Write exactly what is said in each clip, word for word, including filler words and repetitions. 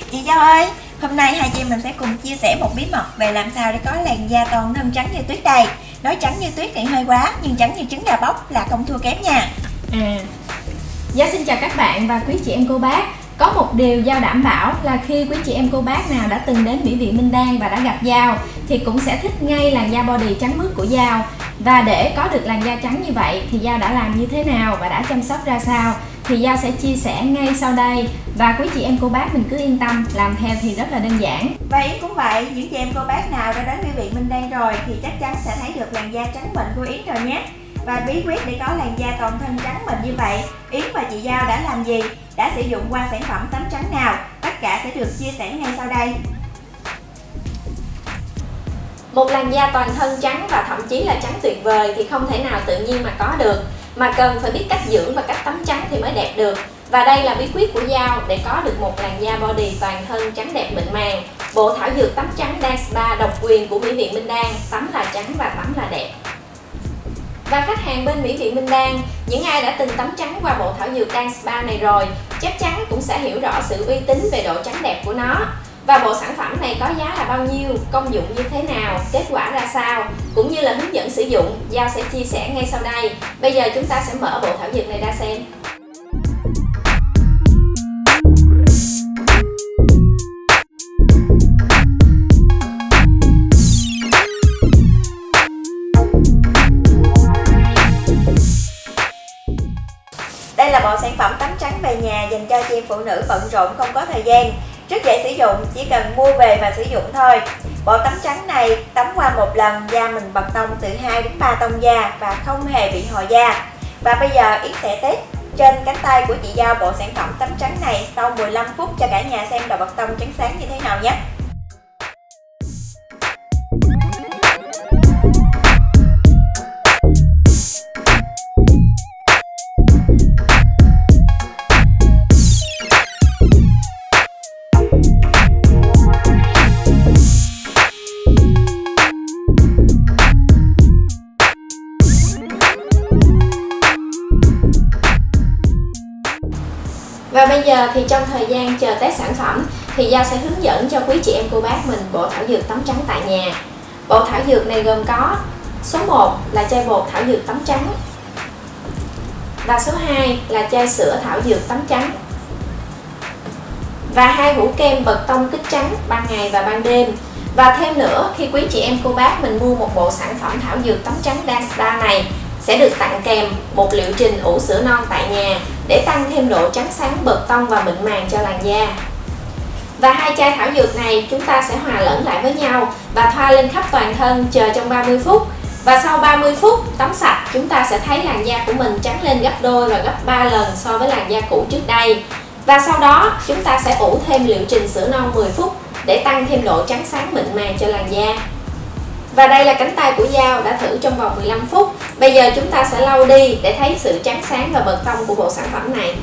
Chị Dâu ơi, hôm nay hai chị em mình sẽ cùng chia sẻ một bí mật về làm sao để có làn da toàn thân trắng như tuyết đây. Nói trắng như tuyết thì hơi quá, nhưng trắng như trứng gà bóc là không thua kém nha. À, Dạ xin chào các bạn và quý chị em cô bác. Có một điều Dao đảm bảo là khi quý chị em cô bác nào đã từng đến Mỹ viện Minh Đan và đã gặp Dao thì cũng sẽ thích ngay làn da body trắng mướt của Dao. Và để có được làn da trắng như vậy thì Dao đã làm như thế nào và đã chăm sóc ra sao thì Dao sẽ chia sẻ ngay sau đây. Và quý chị em cô bác mình cứ yên tâm, làm theo thì rất là đơn giản. Và Yến cũng vậy, những chị em cô bác nào đã đến Mỹ viện Minh Đan rồi thì chắc chắn sẽ thấy được làn da trắng mịn của Yến rồi nhé. Và bí quyết để có làn da toàn thân trắng mịn như vậy, Yến và chị Dao đã làm gì, đã sử dụng qua sản phẩm tắm trắng nào, tất cả sẽ được chia sẻ ngay sau đây. Một làn da toàn thân trắng và thậm chí là trắng tuyệt vời thì không thể nào tự nhiên mà có được, mà cần phải biết cách dưỡng và cách tắm trắng thì mới đẹp được. Và đây là bí quyết của Dao để có được một làn da body toàn thân trắng đẹp mịn màng. Bộ thảo dược tắm trắng Dan Spa độc quyền của Mỹ viện Minh Đan, tắm là trắng và tắm là đẹp. Và khách hàng bên Mỹ viện Minh Đan, những ai đã từng tắm trắng qua bộ thảo dược Dan Spa này rồi chắc chắn cũng sẽ hiểu rõ sự uy tín về độ trắng đẹp của nó. Và bộ sản phẩm này có giá là bao nhiêu, công dụng như thế nào, kết quả ra sao, cũng như là hướng dẫn sử dụng, Dao sẽ chia sẻ ngay sau đây. Bây giờ chúng ta sẽ mở bộ thảo dược này ra xem. Đây là bộ sản phẩm tắm trắng về nhà dành cho chị em phụ nữ bận rộn không có thời gian. Rất dễ sử dụng, chỉ cần mua về và sử dụng thôi. Bộ tắm trắng này tắm qua một lần da mình bật tông từ hai đến ba tông da và không hề bị hồi da. Và bây giờ Yến sẽ test trên cánh tay của chị Dao bộ sản phẩm tắm trắng này sau mười lăm phút cho cả nhà xem độ bật tông trắng sáng như thế nào nhé. Và bây giờ thì trong thời gian chờ test sản phẩm thì Dao sẽ hướng dẫn cho quý chị em cô bác mình bộ thảo dược tắm trắng tại nhà. Bộ thảo dược này gồm có số một là chai bột thảo dược tắm trắng, và số hai là chai sữa thảo dược tắm trắng, và hai hũ kem bật tông kích trắng ban ngày và ban đêm. Và thêm nữa, khi quý chị em cô bác mình mua một bộ sản phẩm thảo dược tắm trắng Dan Spa này sẽ được tặng kèm một liệu trình ủ sữa non tại nhà để tăng thêm độ trắng sáng bật tông và mịn màng cho làn da. Và hai chai thảo dược này chúng ta sẽ hòa lẫn lại với nhau và thoa lên khắp toàn thân, chờ trong ba mươi phút. Và sau ba mươi phút tắm sạch, chúng ta sẽ thấy làn da của mình trắng lên gấp đôi và gấp ba lần so với làn da cũ trước đây. Và sau đó chúng ta sẽ ủ thêm liệu trình sữa non mười phút để tăng thêm độ trắng sáng mịn màng cho làn da. Và đây là cánh tay của Dao đã thử trong vòng mười lăm phút. Bây giờ chúng ta sẽ lau đi để thấy sự trắng sáng và bật tông của bộ sản phẩm này.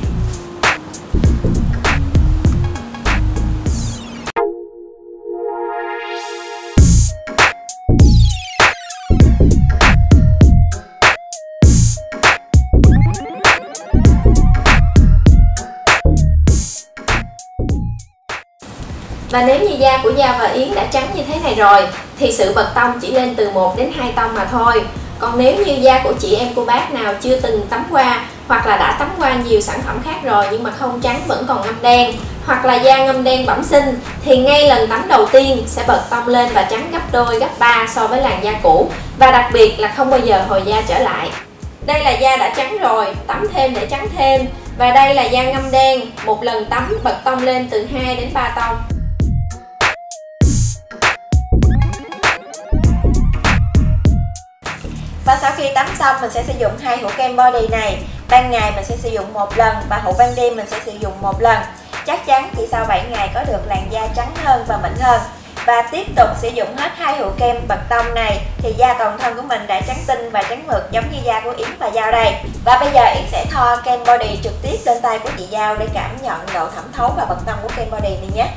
Và nếu như da của Dao và Yến đã trắng như thế này rồi thì sự bật tông chỉ lên từ một đến hai tông mà thôi. Còn nếu như da của chị em cô bác nào chưa từng tắm qua hoặc là đã tắm qua nhiều sản phẩm khác rồi nhưng mà không trắng vẫn còn ngâm đen, hoặc là da ngâm đen bẩm sinh thì ngay lần tắm đầu tiên sẽ bật tông lên và trắng gấp đôi gấp ba so với làn da cũ, và đặc biệt là không bao giờ hồi da trở lại. Đây là da đã trắng rồi, tắm thêm để trắng thêm. Và đây là da ngâm đen, một lần tắm bật tông lên từ hai đến ba tông. Và sau khi tắm xong mình sẽ sử dụng hai hũ kem body này. Ban ngày mình sẽ sử dụng một lần và hũ ban đêm mình sẽ sử dụng một lần. Chắc chắn chỉ sau bảy ngày có được làn da trắng hơn và mịn hơn. Và tiếp tục sử dụng hết hai hũ kem bật tông này thì da toàn thân của mình đã trắng tinh và trắng mượt giống như da của Yến và Dao đây. Và bây giờ Yến sẽ thoa kem body trực tiếp lên tay của chị Dao để cảm nhận độ thẩm thấu và bật tông của kem body này nhé.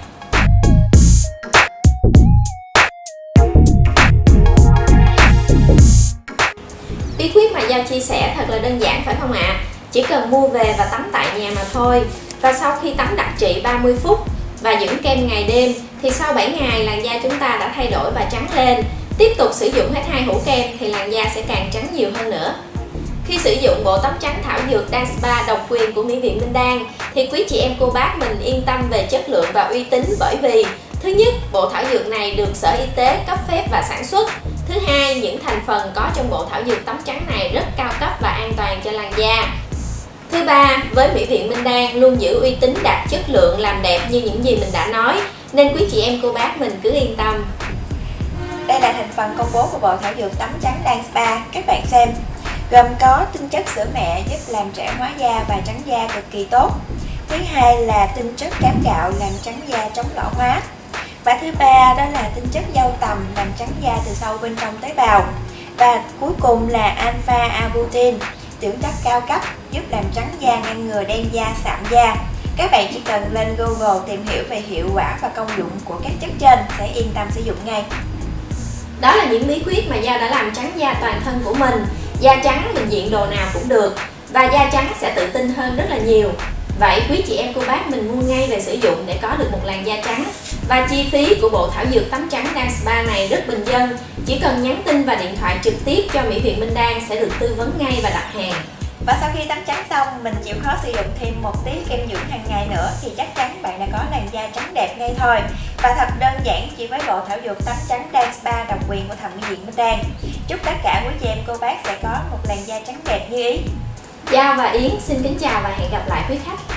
Bí quyết mà Dao chia sẻ thật là đơn giản phải không ạ? Chỉ cần mua về và tắm tại nhà mà thôi. Và sau khi tắm đặc trị ba mươi phút và dưỡng kem ngày đêm thì sau bảy ngày làn da chúng ta đã thay đổi và trắng lên. Tiếp tục sử dụng hết hai hũ kem thì làn da sẽ càng trắng nhiều hơn nữa. Khi sử dụng bộ tắm trắng thảo dược Danspa độc quyền của Mỹ viện Minh Đan thì quý chị em cô bác mình yên tâm về chất lượng và uy tín, bởi vì thứ nhất, bộ thảo dược này được Sở Y tế cấp phép và sản xuất. Thứ hai, những thành phần có trong bộ thảo dược tắm trắng này rất cao cấp và an toàn cho làn da. Thứ ba, với Mỹ viện Minh Đan luôn giữ uy tín, đạt chất lượng, làm đẹp như những gì mình đã nói, nên quý chị em cô bác mình cứ yên tâm. Đây là thành phần công bố của bộ thảo dược tắm trắng Danspa, các bạn xem. Gồm có tinh chất sữa mẹ giúp làm trẻ hóa da và trắng da cực kỳ tốt. Thứ hai là tinh chất cám gạo làm trắng da chống lão hóa. Và thứ ba đó là tinh chất dâu tằm làm trắng da từ sâu bên trong tế bào. Và cuối cùng là alpha arbutin, dưỡng chất cao cấp giúp làm trắng da, ngăn ngừa đen da, sạm da. Các bạn chỉ cần lên Google tìm hiểu về hiệu quả và công dụng của các chất trên sẽ yên tâm sử dụng ngay. Đó là những bí quyết mà Giao đã làm trắng da toàn thân của mình. Da trắng mình diện đồ nào cũng được, và da trắng sẽ tự tin hơn rất là nhiều. Vậy quý chị em cô bác mình mua ngay về sử dụng để có được một làn da trắng. Và chi phí của bộ thảo dược tắm trắng Danspa này rất bình dân. Chỉ cần nhắn tin và điện thoại trực tiếp cho Mỹ viện Minh Đan sẽ được tư vấn ngay và đặt hàng. Và sau khi tắm trắng xong, mình chịu khó sử dụng thêm một tí kem dưỡng hàng ngày nữa thì chắc chắn bạn đã có làn da trắng đẹp ngay thôi. Và thật đơn giản chỉ với bộ thảo dược tắm trắng Danspa độc quyền của Thẩm Mỹ viện Minh Đan. Chúc tất cả quý chị em cô bác sẽ có một làn da trắng đẹp như ý. Giao và Yến xin kính chào và hẹn gặp lại quý khách.